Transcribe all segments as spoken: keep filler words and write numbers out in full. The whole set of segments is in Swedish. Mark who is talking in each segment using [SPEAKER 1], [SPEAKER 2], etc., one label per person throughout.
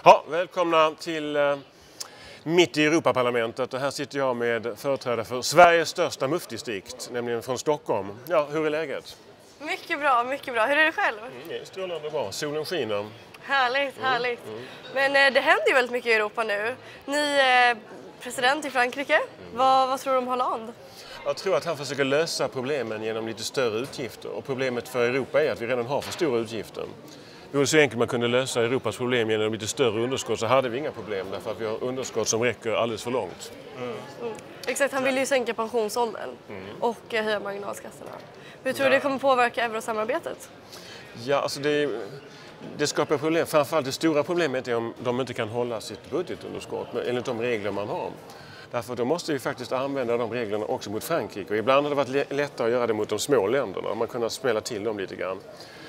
[SPEAKER 1] Ja, välkomna till eh, mitt i Europaparlamentet. Och här sitter jag med företrädare för Sveriges största muffdistrikt, nämligen från Stockholm. Ja, hur är läget?
[SPEAKER 2] Mycket bra, mycket bra. Hur är det själv?
[SPEAKER 1] Mm, det är strålande bra. Solen skiner.
[SPEAKER 2] Härligt,
[SPEAKER 1] Mm,
[SPEAKER 2] härligt.
[SPEAKER 1] mm.
[SPEAKER 2] Men eh, det händer ju väldigt mycket i Europa nu. Ni är eh, president i Frankrike. Mm. Vad, vad tror du om Hollande?
[SPEAKER 1] Jag tror att han försöker lösa problemen genom lite större utgifter. Och problemet för Europa är att vi redan har för stora utgifter. Det vore så enkelt man kunde lösa Europas problem genom lite större underskott, så hade vi inga problem därför att vi har underskott som räcker alldeles för långt.
[SPEAKER 2] Mm. Mm. Exakt, han vill ju sänka pensionsåldern mm. och eh, höja marginalskatterna. Hur tror du det kommer påverka eurosamarbetet?
[SPEAKER 1] Ja, alltså det, det skapar problem. Framförallt det stora problemet är om de inte kan hålla sitt budgetunderskott enligt de regler man har. Därför då måste vi faktiskt använda de reglerna också mot Frankrike. Och ibland har det varit lättare att göra det mot de små länderna. Man kan smälla till dem lite grann.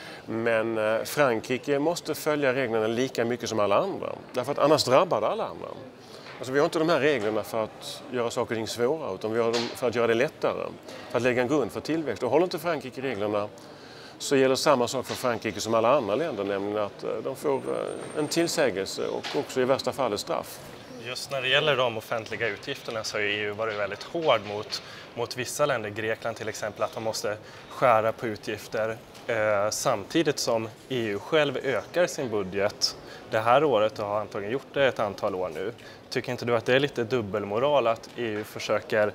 [SPEAKER 1] Men Frankrike måste följa reglerna lika mycket som alla andra. Därför att annars drabbar det alla andra. Alltså vi har inte de här reglerna för att göra saker och ting svåra, utan vi har dem för att göra det lättare. För att lägga en grund för tillväxt. Och håller inte Frankrike reglerna så gäller samma sak för Frankrike som alla andra länder. Nämligen att de får en tillsägelse och också i värsta fall ett straff.
[SPEAKER 3] Just när det gäller de offentliga utgifterna så har E U varit väldigt hård mot, mot vissa länder, Grekland till exempel, att de måste skära på utgifter eh, samtidigt som E U själv ökar sin budget det här året och har antagligen gjort det ett antal år nu. Tycker inte du att det är lite dubbelmoral att E U försöker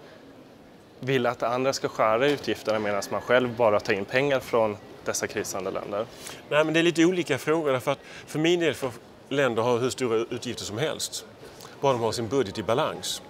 [SPEAKER 3] vill att andra ska skära utgifterna medan man själv bara tar in pengar från dessa krisande länder?
[SPEAKER 1] Nej, men det är lite olika frågor, därför att för min del får länder ha hur stora utgifter som helst. Bara de har sin budget i balans.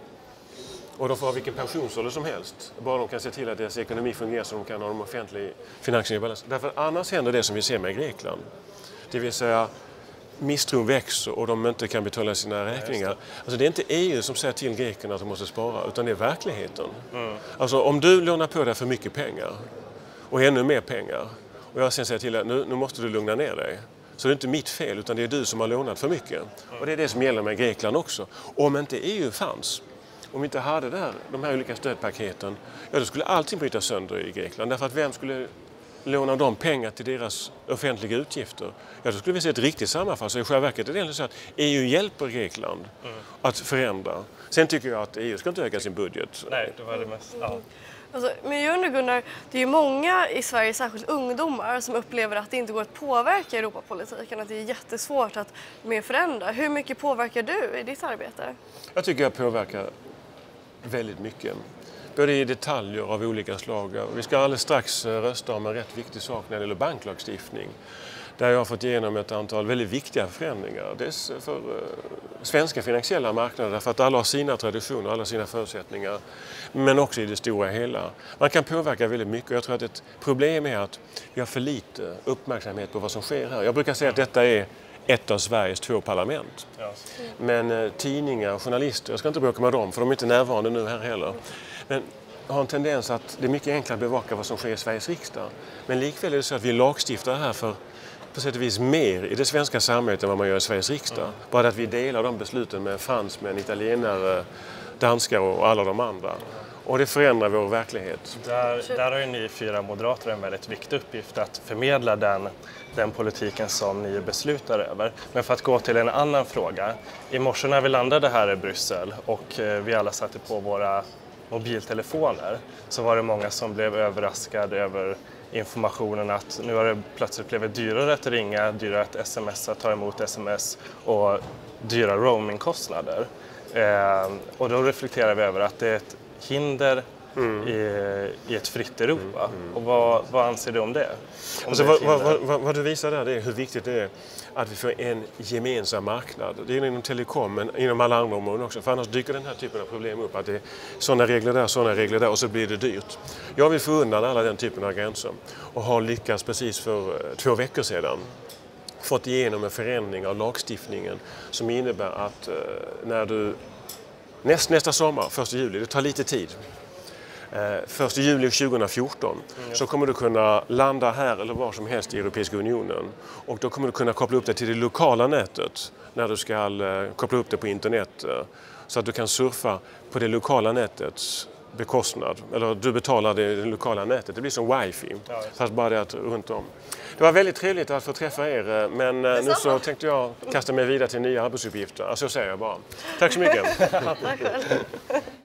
[SPEAKER 1] Och de får ha vilken pensionsålder som helst. Bara de kan se till att deras ekonomi fungerar så de kan ha de offentliga finanserna i balans. Därför att annars händer det som vi ser med Grekland. Det vill säga misstron växer och de inte kan betala sina räkningar. Ja, det. Alltså det är inte E U som säger till grekerna att de måste spara, utan det är verkligheten. Mm. Alltså om du lånar på dig för mycket pengar och ännu mer pengar och jag sen säger till dig nu, nu måste du lugna ner dig. Så det är inte mitt fel, utan det är du som har lånat för mycket. Och det är det som gäller med Grekland också. Om inte E U fanns, om vi inte hade där, de här olika stödpaketen, ja, då skulle allting bryta sönder i Grekland. Därför att vem skulle låna de pengar till deras offentliga utgifter? Ja, då skulle vi se ett riktigt sammanfall. Så i själva verket är det så att E U hjälper Grekland mm. att förändra. Sen tycker jag att E U ska inte öka sin budget.
[SPEAKER 3] Nej, det var det mest. Ja.
[SPEAKER 2] Alltså, men jag undrar Gunnar, det är ju många i Sverige, särskilt ungdomar, som upplever att det inte går att påverka Europapolitiken, att det är jättesvårt att mer förändra. Hur mycket påverkar du i ditt arbete? Jag
[SPEAKER 1] tycker jag påverkar väldigt mycket. Både i detaljer av olika slag. Vi ska alldeles strax rösta om en rätt viktig sak när det gäller banklagstiftning. Där jag har fått igenom ett antal väldigt viktiga förändringar. Dels för svenska finansiella marknader, därför att alla har sina traditioner, alla sina förutsättningar. Men också i det stora hela. Man kan påverka väldigt mycket och jag tror att ett problem är att vi har för lite uppmärksamhet på vad som sker här. Jag brukar säga att detta är ett av Sveriges två parlament. Men eh, tidningar och journalister, jag ska inte bråka med dem för de är inte närvarande nu här heller. Men har en tendens att det är mycket enklare att bevaka vad som sker i Sveriges riksdag. Men likväl är det så att vi lagstiftar här för på sätt och vis mer i det svenska samhället än vad man gör i Sveriges riksdag. Mm. Bara att vi delar de besluten med fransmän, italienare, danskar och alla de andra. Och det förändrar vår verklighet.
[SPEAKER 3] Där, där har ju ni fyra moderater en väldigt viktig uppgift att förmedla den, den politiken som ni beslutar över. Men för att gå till en annan fråga. I morse när vi landade här i Bryssel och vi alla satte på våra mobiltelefoner så var det många som blev överraskade över informationen att nu har det plötsligt blivit dyrare att ringa, dyrare att smsa, ta emot sms och dyra roamingkostnader. Eh, och då reflekterar vi över att det är ett hinder mm. i, i ett fritt Europa. Mm, mm. Och vad, vad anser du om det? Om
[SPEAKER 1] alltså,
[SPEAKER 3] det
[SPEAKER 1] vad, vad, vad, vad du visar där är hur viktigt det är att vi får en gemensam marknad. Det är inom telekom men inom alla andra områden också. För annars dyker den här typen av problem upp. Att det är sådana regler där, sådana regler där och så blir det dyrt. Jag vill få undan alla den typen av gränser. Och har lyckats precis för två veckor sedan fått igenom en förändring av lagstiftningen som innebär att eh, när du näst, nästa sommar, första juli, det tar lite tid. första juli tjugohundrafjorton mm. så kommer du kunna landa här eller var som helst i Europeiska unionen. Och då kommer du kunna koppla upp det till det lokala nätet när du ska koppla upp det på internet. Så att du kan surfa på det lokala nätet bekostnad. Eller du betalar det i det lokala nätet. Det blir som wifi.
[SPEAKER 3] Ja,
[SPEAKER 1] fast bara det att runt om. Det var väldigt trevligt att få träffa er. Men eh, nu så tänkte jag kasta mig vidare till nya arbetsuppgifter. Alltså så säger jag bara. Tack så mycket.
[SPEAKER 2] Tack själv.